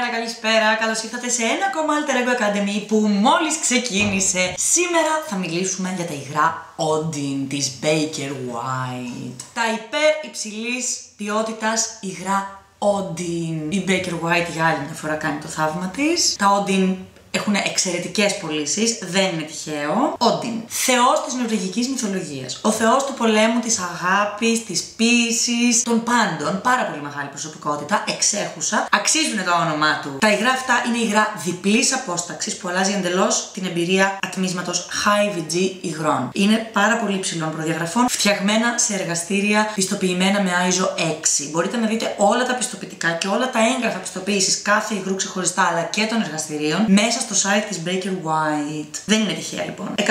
καλησπέρα. Καλώς ήρθατε σε ένα ακόμα Alter Ego Academy που μόλις ξεκίνησε. Σήμερα θα μιλήσουμε για τα υγρά Odin της Baker White. Τα υπέρ υψηλής ποιότητας υγρά Odin. Η Baker White για άλλη μια φορά κάνει το θαύμα της. Τα Odin έχουν εξαιρετικές πωλήσεις, δεν είναι τυχαίο. Odin, θεός της νορβηγικής μυθολογίας. Ο θεός του πολέμου, της αγάπης, της ποίησης, των πάντων. Πάρα πολύ μεγάλη προσωπικότητα, εξέχουσα. Αξίζουν το όνομά του. Τα υγρά αυτά είναι υγρά διπλής απόσταξης που αλλάζει εντελώς την εμπειρία ατμίσματος high VG υγρών. Είναι πάρα πολύ υψηλών προδιαγραφών, φτιαγμένα σε εργαστήρια πιστοποιημένα με ISO 6. Μπορείτε να δείτε όλα τα πιστοποιητικά και όλα τα έγγραφα πιστοποίησης κάθε υγρού ξεχωριστά αλλά και των εργαστηρίων μέσα στο site της Baker White. Δεν είναι τυχαία λοιπόν. 101, 104, 105,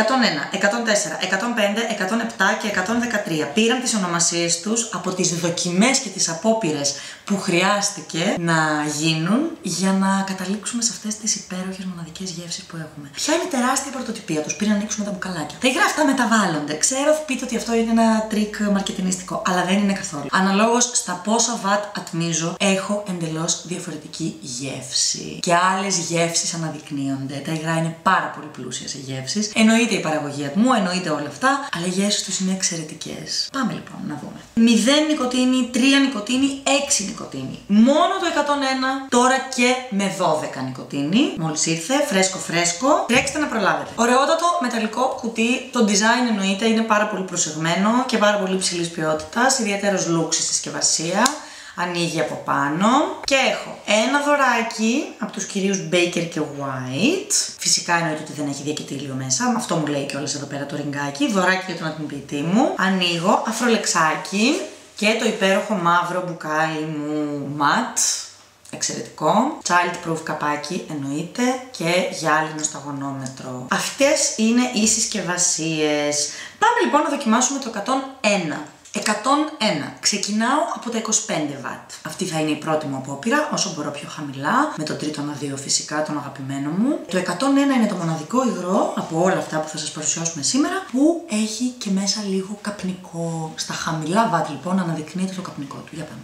107 και 113 πήραν τις ονομασίες τους από τις δοκιμές και τις απόπειρες που χρειάστηκε να γίνουν για να καταλήξουμε σε αυτές τις υπέροχες μοναδικές γεύσεις που έχουμε. Ποια είναι η τεράστια πρωτοτυπία τους πριν ανοίξουμε τα μπουκαλάκια? Τα υγρά αυτά μεταβάλλονται. Ξέρω, θα πείτε ότι αυτό είναι ένα τρίκ μαρκετινίστικο, αλλά δεν είναι καθόλου. Αναλόγως στα πόσα βατ ατμίζω, έχω εντελώς διαφορετική γεύση. Και άλλες γεύσεις αναδεικνύονται. Τα υγρά είναι πάρα πολύ πλούσια σε γεύσεις. Εννοείται η παραγωγή ατμού, εννοείται όλα αυτά, αλλά οι γεύσεις τους είναι εξαιρετικές. Πάμε λοιπόν να δούμε. 0 νοικοτήνη, 3 νοικοτήνη, 6 νοικοτήνη. Μόνο το 101, τώρα και με 12 νοικοτήνη. Μόλις ήρθε, φρέσκο. Τρέξτε να προλάβετε. Ωραιότατο μεταλλικό κουτί. Το design εννοείται είναι πάρα πολύ προσεγμένο και πάρα πολύ υψηλής ποιότητας. Ιδιαίτερος look στη συσκευασία. Ανοίγει από πάνω και έχω ένα δωράκι από τους κυρίους Baker και White. Φυσικά εννοείται ότι δεν έχει διακετήλιο μέσα, αυτό μου λέει κιόλας εδώ πέρα το ριγκάκι. Δωράκι για τον ατμοποιητή μου. Ανοίγω, αφρολεξάκι και το υπέροχο μαύρο μπουκάλι μου ματ. Εξαιρετικό. Child proof καπάκι εννοείται και γυάλινο σταγονόμετρο. Αυτές είναι οι συσκευασίες. Πάμε λοιπόν να δοκιμάσουμε το 101. 101. Ξεκινάω από τα 25 βατ. Αυτή θα είναι η πρώτη μου απόπειρα, όσο μπορώ πιο χαμηλά, με τον τρίτο αναδύο φυσικά, τον αγαπημένο μου. Το 101 είναι το μοναδικό υγρό από όλα αυτά που θα σας παρουσιάσουμε σήμερα, που έχει και μέσα λίγο καπνικό. Στα χαμηλά βατ λοιπόν αναδεικνύεται το καπνικό του. Για πάμε.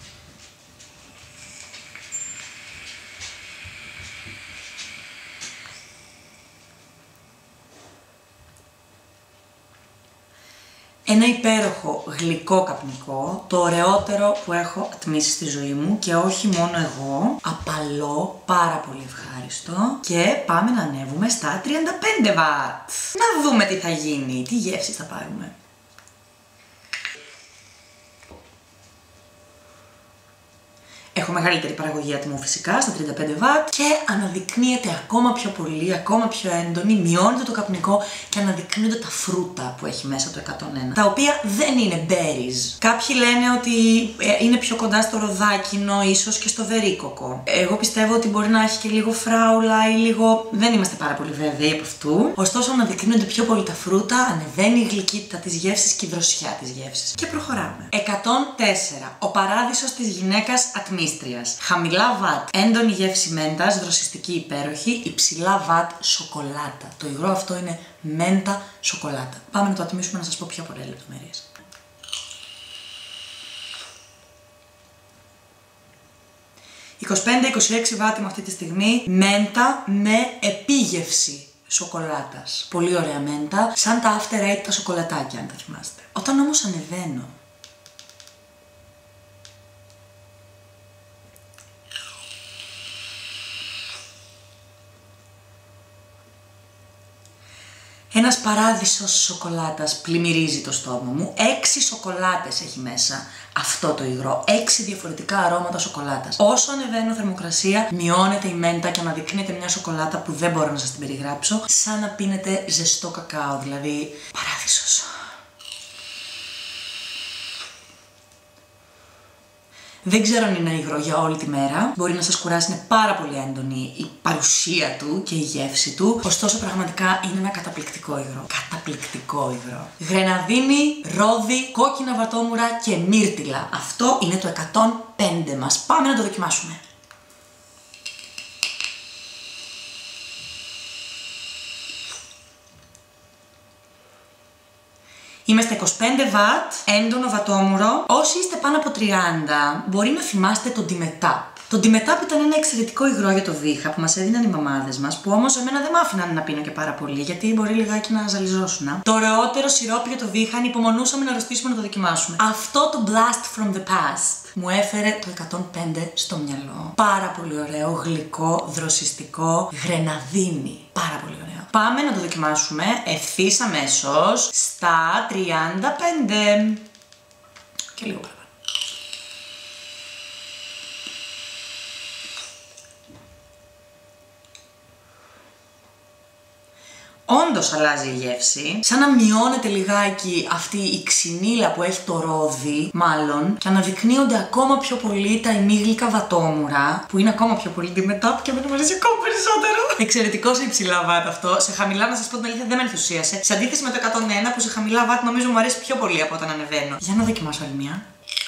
Ένα υπέροχο γλυκό καπνικό, το ωραιότερο που έχω ατμίσει στη ζωή μου και όχι μόνο εγώ. Απαλό, πάρα πολύ ευχάριστο και πάμε να ανέβουμε στα 35 βατ. Να δούμε τι θα γίνει, τι γεύσεις θα πάρουμε. Έχω μεγαλύτερη παραγωγή ατμού φυσικά στα 35 βατ και αναδεικνύεται ακόμα πιο πολύ, ακόμα πιο έντονη, μειώνεται το καπνικό και αναδεικνύονται τα φρούτα που έχει μέσα το 101, τα οποία δεν είναι berries. Κάποιοι λένε ότι είναι πιο κοντά στο ροδάκινο, ίσως και στο βερίκοκο. Εγώ πιστεύω ότι μπορεί να έχει και λίγο φράουλα ή λίγο... δεν είμαστε πάρα πολύ βέβαιοι από αυτού. Ωστόσο αναδεικνύονται πιο πολύ τα φρούτα, ανεβαίνει η γλυκύτητα της γεύσης και η δροσιά της γεύσης. Και προχωράμε. 104. Ο παράδεισος της γυναίκας ατμής. Χαμηλά βατ, έντονη γεύση μέντα, δροσιστική υπέροχη, υψηλά βατ, σοκολάτα. Το υγρό αυτό είναι μέντα σοκολάτα. Πάμε να το ατμίσουμε να σας πω πιο πολλές λεπτομέρειες. «25-26 βατ με αυτή τη στιγμή, μέντα με επίγευση σοκολάτας. Πολύ ωραία μέντα, σαν τα After Eight τα σοκολατάκια αν τα θυμάστε. Όταν όμως ανεβαίνω, ένας παράδεισος σοκολάτας πλημμυρίζει το στόμα μου. 6 σοκολάτες έχει μέσα αυτό το υγρό. 6 διαφορετικά αρώματα σοκολάτας. Όσο ανεβαίνω θερμοκρασία, μειώνεται η μέντα και αναδεικνύεται μια σοκολάτα που δεν μπορώ να σας την περιγράψω. Σαν να πίνετε ζεστό κακάο, δηλαδή παράδεισος. Δεν ξέρω αν είναι υγρό για όλη τη μέρα. Μπορεί να σας κουράσει, είναι πάρα πολύ έντονη η παρουσία του και η γεύση του. Ωστόσο, πραγματικά είναι ένα καταπληκτικό υγρό. Καταπληκτικό υγρό. Γρεναδίνη, ρόδι, κόκκινα βατόμουρα και μύρτιλα. Αυτό είναι το 105 μας. Πάμε να το δοκιμάσουμε. Είμαι στα 25 βατ, έντονο βατόμουρο. Όσοι είστε πάνω από 30, μπορεί να θυμάστε το Dimetapp. Το ντιμετάπ ήταν ένα εξαιρετικό υγρό για το βήχα που μας έδιναν οι μαμάδες μας, που όμως εμένα δεν μ' άφηναν να πίνω και πάρα πολύ, γιατί μπορεί λιγάκι να ζαλιζώσουν. Το ωραιότερο σιρόπι για το βήχα, ανυπομονούσαμε να αρρωστήσουμε να το δοκιμάσουμε. Αυτό το blast from the past μου έφερε το 105 στο μυαλό. Πάρα πολύ ωραίο, γλυκό, δροσιστικό, γρεναδίνι. Πάρα πολύ ωραίο. Πάμε να το δοκιμάσουμε ευθύς αμέσως στα 35. Και λίγο παραπάνω. Όντως αλλάζει η γεύση, σαν να μειώνεται λιγάκι αυτή η ξυνήλα που έχει το ρόδι, μάλλον, και αναδεικνύονται ακόμα πιο πολύ τα ημίγλυκα βατόμουρα, που είναι ακόμα πιο πολύ ντιμετάπ και εμένα μου αρέσει ακόμα περισσότερο. Εξαιρετικό σε υψηλά βάτ αυτό. Σε χαμηλά, να σας πω την αλήθεια, δεν με ενθουσίασε. Σε αντίθεση με το 101 που σε χαμηλά βάτ νομίζω μου αρέσει πιο πολύ από όταν ανεβαίνω. Για να δοκιμάσω άλλη μια.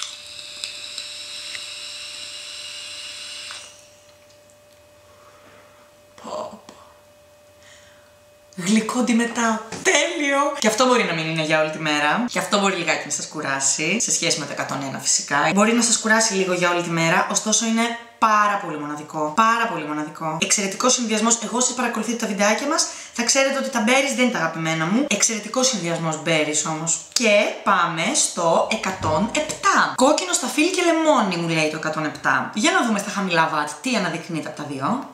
Γλυκό ντιμετάπ. Τέλειο! Και αυτό μπορεί να μην είναι για όλη τη μέρα. Και αυτό μπορεί λιγάκι να σας κουράσει. Σε σχέση με το 101 φυσικά. Μπορεί να σας κουράσει λίγο για όλη τη μέρα. Ωστόσο είναι πάρα πολύ μοναδικό. Πάρα πολύ μοναδικό. Εξαιρετικό συνδυασμός. Εγώ, όσοι παρακολουθείτε τα βιντεάκια μας, θα ξέρετε ότι τα berries δεν είναι τα αγαπημένα μου. Εξαιρετικό συνδυασμός berries όμως. Και πάμε στο 107. Κόκκινο σταφύλι και λεμόνι μου λέει το 107. Για να δούμε στα χαμηλά βατ τι αναδεικνύεται από τα δύο.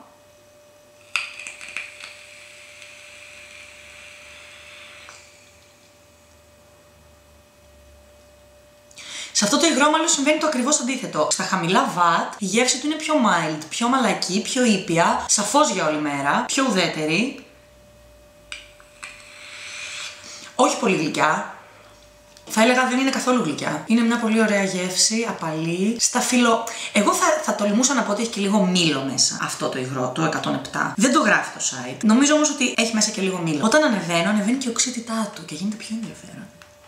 Σε αυτό το υγρό μάλλον συμβαίνει το ακριβώς αντίθετο. Στα χαμηλά βατ η γεύση του είναι πιο mild, πιο μαλακή, πιο ήπια, σαφώς για όλη μέρα, πιο ουδέτερη. Όχι πολύ γλυκιά. Θα έλεγα δεν είναι καθόλου γλυκιά. Είναι μια πολύ ωραία γεύση, απαλή, σταφύλο. Εγώ θα τολμούσα να πω ότι έχει και λίγο μήλο μέσα αυτό το υγρό, το 107. Δεν το γράφει το site. Νομίζω όμως ότι έχει μέσα και λίγο μήλο. Όταν ανεβαίνει και η οξύτητά του και γίνεται πιο ενδιαφέρον.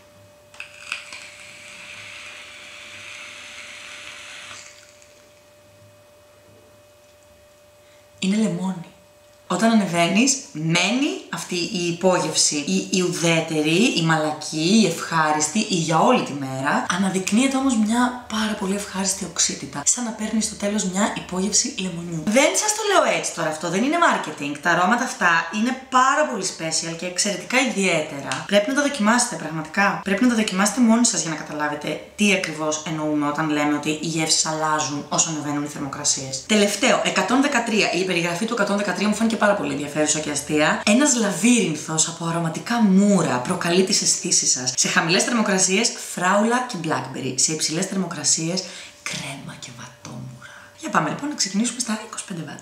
Είναι λεμόνι. Όταν ανεβαίνεις, μένει αυτή η υπόγευση, η ουδέτερη, η μαλακή, η ευχάριστη, η για όλη τη μέρα. Αναδεικνύεται όμως μια πάρα πολύ ευχάριστη οξύτητα. Σαν να παίρνεις στο τέλος μια υπόγευση λεμονιού. Δεν σας το λέω έτσι τώρα αυτό, δεν είναι marketing. Τα αρώματα αυτά είναι πάρα πολύ special και εξαιρετικά ιδιαίτερα. Πρέπει να τα δοκιμάσετε πραγματικά. Πρέπει να τα δοκιμάσετε μόνοι σας για να καταλάβετε τι ακριβώς εννοούμε όταν λέμε ότι οι γεύσεις αλλάζουν όσο ανεβαίνουν οι θερμοκρασίες. Τελευταίο, 113. Η περιγραφή του 113 μου φάνηκε πάρα πολύ ενδιαφέρουσα και αστεία. Ένας λαβύρινθος από αρωματικά μούρα προκαλεί τις αισθήσεις σας. Σε χαμηλές θερμοκρασίες, φράουλα και blackberry. Σε υψηλές θερμοκρασίες, κρέμα και βατόμουρα. Για πάμε λοιπόν να ξεκινήσουμε στα 25 βάτ.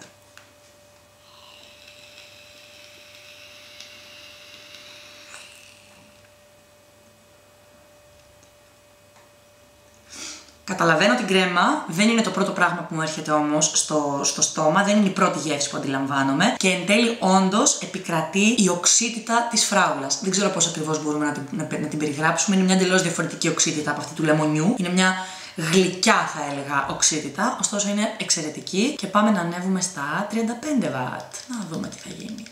Καταλαβαίνω την κρέμα, δεν είναι το πρώτο πράγμα που μου έρχεται όμως στο στόμα, δεν είναι η πρώτη γεύση που αντιλαμβάνομαι και εν τέλει όντως επικρατεί η οξύτητα της φράουλας. Δεν ξέρω πώς ακριβώς μπορούμε να την περιγράψουμε, είναι μια εντελώς διαφορετική οξύτητα από αυτή του λεμονιού, είναι μια γλυκιά θα έλεγα οξύτητα, ωστόσο είναι εξαιρετική και πάμε να ανέβουμε στα 35 βατ. Να δούμε τι θα γίνει.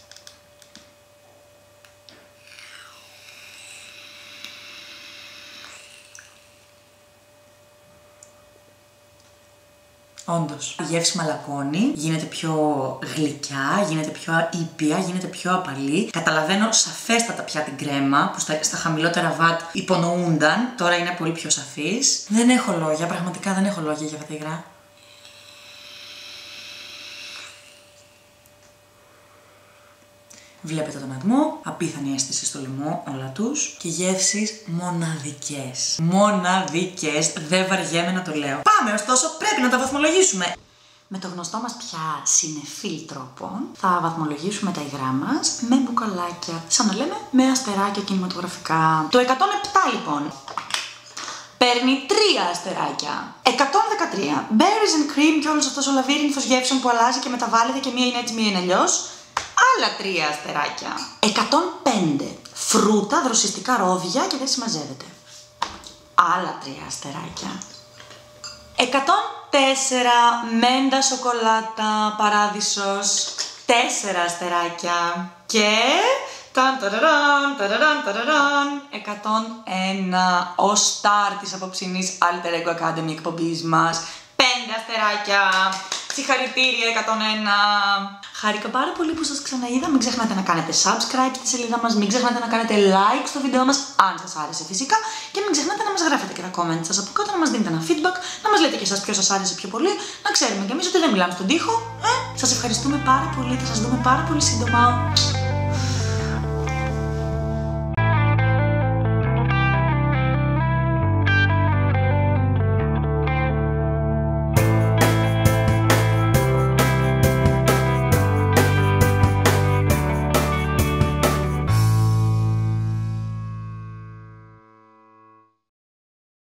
Όντως, η γεύση μαλακώνει, γίνεται πιο γλυκιά, γίνεται πιο ήπια, γίνεται πιο απαλή. Καταλαβαίνω σαφέστατα πια την κρέμα που στα χαμηλότερα βατ υπονοούνταν, τώρα είναι πολύ πιο σαφής. Δεν έχω λόγια, πραγματικά δεν έχω λόγια για αυτά τα υγρά. Βλέπετε τον ατμό, απίθανη αίσθηση στο λαιμό, όλα τους και γεύσεις μοναδικές. Μοναδικές, δεν βαριέμαι να το λέω. Πάμε, ωστόσο, πρέπει να τα βαθμολογήσουμε. Με το γνωστό μας πια συνεφίλ τρόπο, θα βαθμολογήσουμε τα υγρά μας με μπουκαλάκια. Σαν να λέμε με αστεράκια κινηματογραφικά. Το 107 λοιπόν. Παίρνει 3 αστεράκια. 113. Berries and cream και όλος αυτός ο λαβύρινθος γεύσεων που αλλάζει και μεταβάλλεται και μία είναι έτσι, μία είναι αλλιώς. Άλλα 3 αστεράκια. 105. Φρούτα, δροσιστικά ρόδια και δεν συμμαζεύεται. Άλλα 3 αστεράκια. 104. Μέντα σοκολάτα, παράδεισος. 4 αστεράκια. Και... 101. Ο στάρ της απόψινής Alter Ego Academy εκπομπής μας. 5 αστεράκια. Συγχαρητήρια 101. Χάρηκα πάρα πολύ που σας ξαναείδα. Μην ξεχνάτε να κάνετε subscribe στη σελίδα μας. Μην ξεχνάτε να κάνετε like στο βίντεο μας, αν σας άρεσε φυσικά. Και μην ξεχνάτε να μας γράφετε και τα comments σας από κάτω, να μας δίνετε ένα feedback, να μας λέτε και εσάς ποιο σας άρεσε πιο πολύ. Να ξέρουμε κι εμείς ότι δεν μιλάμε στον τοίχο. Σας ευχαριστούμε πάρα πολύ. Θα σας δούμε πάρα πολύ σύντομα.